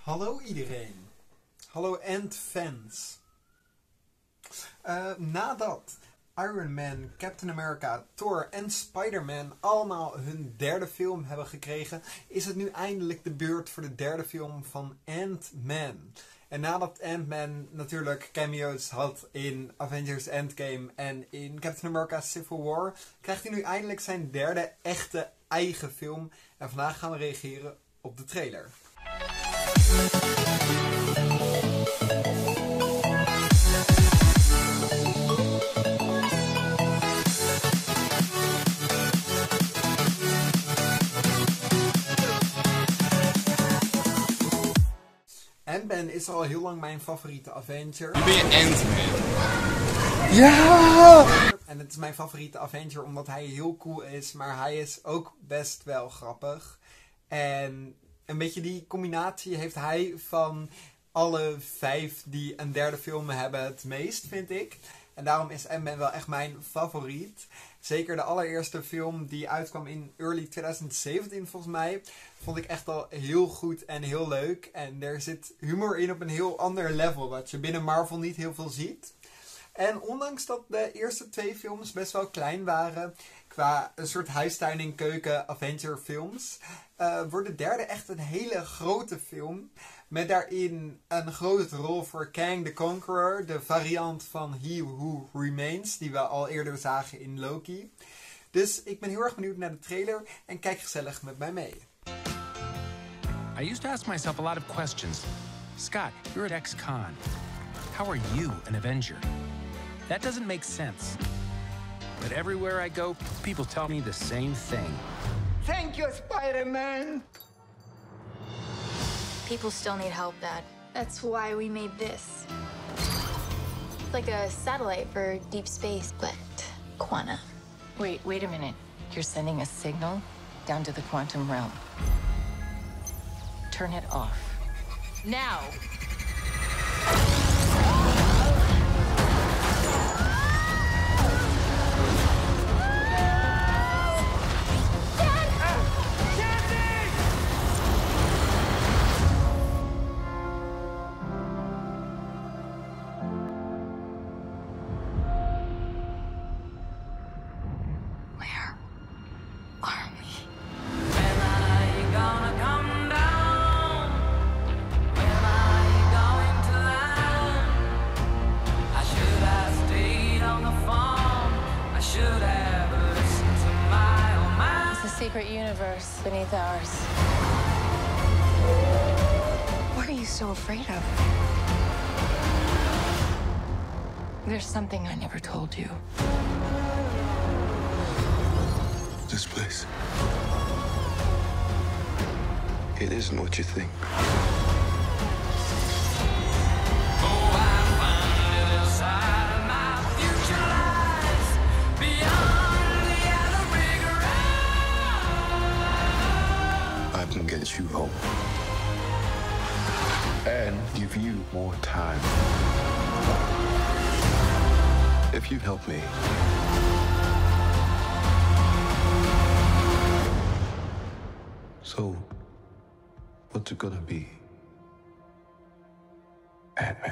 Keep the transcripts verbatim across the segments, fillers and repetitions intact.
Hallo iedereen. Hallo Ant-fans. Uh, nadat Iron Man, Captain America, Thor en Spider-Man allemaal hun derde film hebben gekregen, is het nu eindelijk de beurt voor de derde film van Ant-Man. En nadat Ant-Man natuurlijk cameo's had in Avengers Endgame en in Captain America Civil War, krijgt hij nu eindelijk zijn derde echte eigen film. En vandaag gaan we reageren op de trailer. Ant-Man is al heel lang mijn favoriete Avenger. Je bent Ant-Man. Ja! En het is mijn favoriete Avenger omdat hij heel cool is, maar hij is ook best wel grappig. En een beetje die combinatie heeft hij van alle vijf die een derde film hebben het meest, vind ik. En daarom is Ant-Man wel echt mijn favoriet. Zeker de allereerste film die uitkwam in early twintig zeventien volgens mij, vond ik echt al heel goed en heel leuk. En er zit humor in op een heel ander level, wat je binnen Marvel niet heel veel ziet. En ondanks dat de eerste twee films best wel klein waren, qua een soort huistuin- en keuken Avenger films, uh, wordt de derde echt een hele grote film. Met daarin een grote rol voor Kang the Conqueror, de variant van He Who Remains, die we al eerder zagen in Loki. Dus ik ben heel erg benieuwd naar de trailer en kijk gezellig met mij mee. I used to ask myself a lot of questions. Scott, you're at X-Con. How are you an Avenger? That doesn't make sense. But everywhere I go, people tell me the same thing. Thank you, Spider-Man! People still need help, Dad. That's why we made this. It's like a satellite for deep space, but quanta. Wait, wait a minute. You're sending a signal down to the quantum realm. Turn it off. Now! Secret universe beneath ours. What are you so afraid of? There's something I never told you. This place. It isn't what you think. I can get you home. And give you more time. If you help me. So, what's it gonna be? Ant-Man.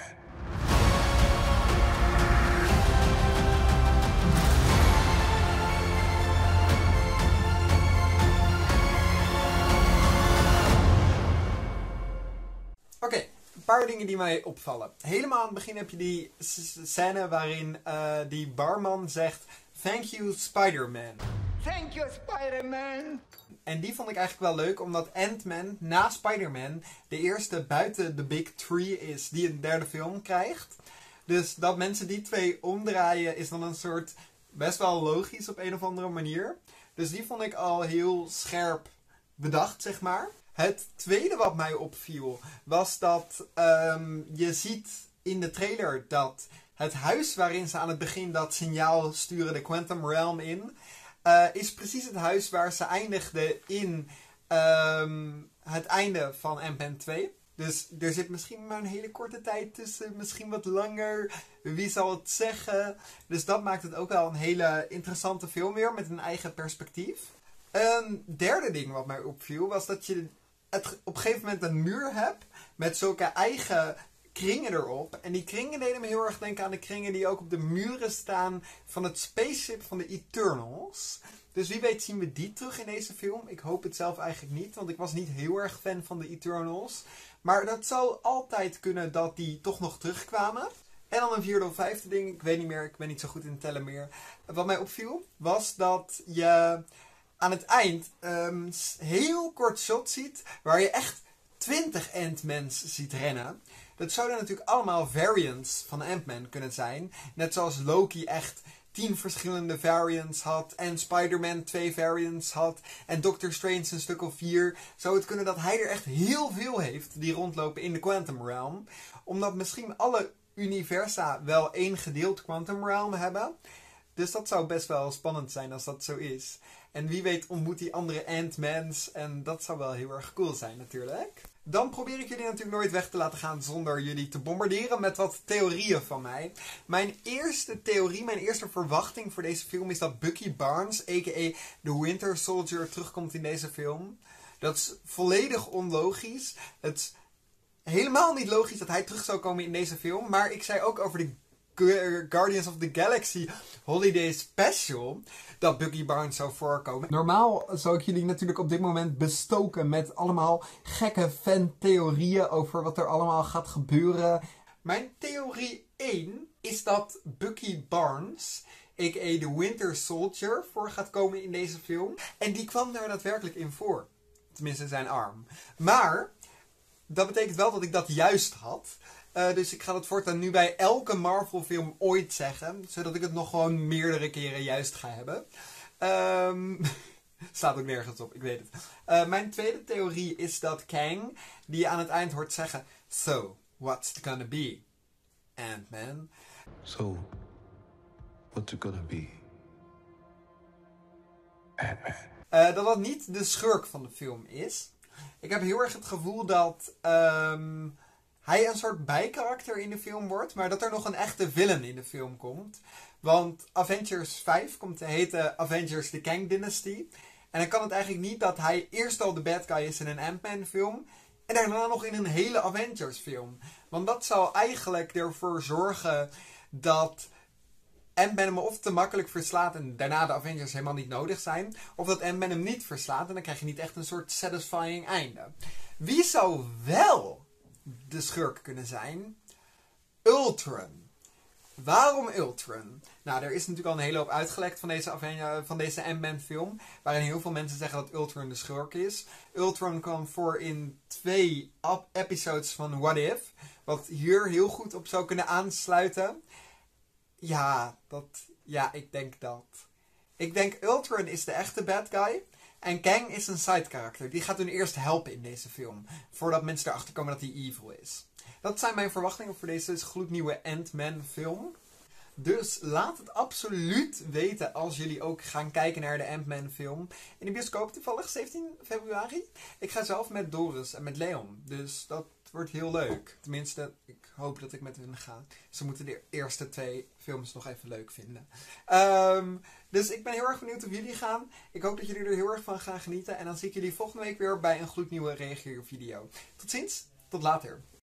Oké, okay, een paar dingen die mij opvallen. Helemaal aan het begin heb je die scène waarin uh, die barman zegt: Thank you, Spider-Man. Thank you, Spider-Man! En die vond ik eigenlijk wel leuk, omdat Ant-Man na Spider-Man de eerste buiten de Big Three is die een derde film krijgt. Dus dat mensen die twee omdraaien is dan een soort best wel logisch op een of andere manier. Dus die vond ik al heel scherp bedacht, zeg maar. Het tweede wat mij opviel was dat um, je ziet in de trailer dat het huis waarin ze aan het begin dat signaal sturen, de Quantum Realm in, uh, is precies het huis waar ze eindigden in um, het einde van Ant-Man twee. Dus er zit misschien maar een hele korte tijd tussen, misschien wat langer. Wie zal het zeggen? Dus dat maakt het ook wel een hele interessante film weer, met een eigen perspectief. Een derde ding wat mij opviel was dat je het op een gegeven moment een muur hebt met zulke eigen kringen erop. En die kringen deden me heel erg denken aan de kringen die ook op de muren staan van het spaceship van de Eternals. Dus wie weet zien we die terug in deze film. Ik hoop het zelf eigenlijk niet, want ik was niet heel erg fan van de Eternals. Maar dat zou altijd kunnen dat die toch nog terugkwamen. En dan een vierde of vijfde ding, ik weet niet meer, ik ben niet zo goed in het tellen meer. Wat mij opviel, was dat je aan het eind een heel kort shot ziet waar je echt twintig Ant-Mans ziet rennen. Dat zouden natuurlijk allemaal variants van Ant-Man kunnen zijn. Net zoals Loki echt tien verschillende variants had. En Spider-Man twee variants had. En Doctor Strange een stuk of vier. Zou het kunnen dat hij er echt heel veel heeft die rondlopen in de Quantum Realm. Omdat misschien alle universa wel één gedeeld Quantum Realm hebben. Dus dat zou best wel spannend zijn als dat zo is. En wie weet ontmoet die andere Ant-Mans. En dat zou wel heel erg cool zijn natuurlijk. Dan probeer ik jullie natuurlijk nooit weg te laten gaan zonder jullie te bombarderen met wat theorieën van mij. Mijn eerste theorie, mijn eerste verwachting voor deze film is dat Bucky Barnes, a k a. The Winter Soldier, terugkomt in deze film. Dat is volledig onlogisch. Het is helemaal niet logisch dat hij terug zou komen in deze film. Maar ik zei ook over de Guardians of the Galaxy Holiday Special dat Bucky Barnes zou voorkomen. Normaal zou ik jullie natuurlijk op dit moment bestoken met allemaal gekke fantheorieën over wat er allemaal gaat gebeuren. Mijn theorie één is dat Bucky Barnes, a k a. The Winter Soldier, voor gaat komen in deze film. En die kwam daar daadwerkelijk in voor. Tenminste zijn arm. Maar dat betekent wel dat ik dat juist had. Uh, dus ik ga dat voortaan nu bij elke Marvel film ooit zeggen. Zodat ik het nog gewoon meerdere keren juist ga hebben. Um, staat ook nergens op, ik weet het. Uh, mijn tweede theorie is dat Kang, die je aan het eind hoort zeggen: So, what's it gonna be? Ant-Man. So, what's it gonna be? Ant-Man. Uh, dat dat niet de schurk van de film is. Ik heb heel erg het gevoel dat Um, hij een soort bijkarakter in de film wordt, maar dat er nog een echte villain in de film komt. Want Avengers vijf komt te heten Avengers The Kang Dynasty. En dan kan het eigenlijk niet dat hij eerst al de bad guy is in een Ant-Man film en daarna nog in een hele Avengers film. Want dat zou eigenlijk ervoor zorgen dat Ant-Man hem of te makkelijk verslaat en daarna de Avengers helemaal niet nodig zijn. Of dat Ant-Man hem niet verslaat en dan krijg je niet echt een soort satisfying einde. Wie zou wel de schurk kunnen zijn? Ultron. Waarom Ultron? Nou, er is natuurlijk al een hele hoop uitgelekt van deze, Aven- van deze Ant-Man film. Waarin heel veel mensen zeggen dat Ultron de schurk is. Ultron kwam voor in twee ap- episodes van What If. Wat hier heel goed op zou kunnen aansluiten. Ja, dat, ja, ik denk dat. Ik denk Ultron is de echte bad guy. En Kang is een side karakter. Die gaat hun eerst helpen in deze film. Voordat mensen erachter komen dat hij evil is. Dat zijn mijn verwachtingen voor deze gloednieuwe Ant-Man film. Dus laat het absoluut weten als jullie ook gaan kijken naar de Ant-Man film. In de bioscoop toevallig zeventien februari. Ik ga zelf met Doris en met Leon. Dus dat wordt heel leuk. Tenminste, ik hoop dat ik met hun ga. Ze moeten de eerste twee films nog even leuk vinden. Um, dus ik ben heel erg benieuwd of jullie gaan. Ik hoop dat jullie er heel erg van gaan genieten. En dan zie ik jullie volgende week weer bij een gloednieuwe reageervideo. Tot ziens, tot later.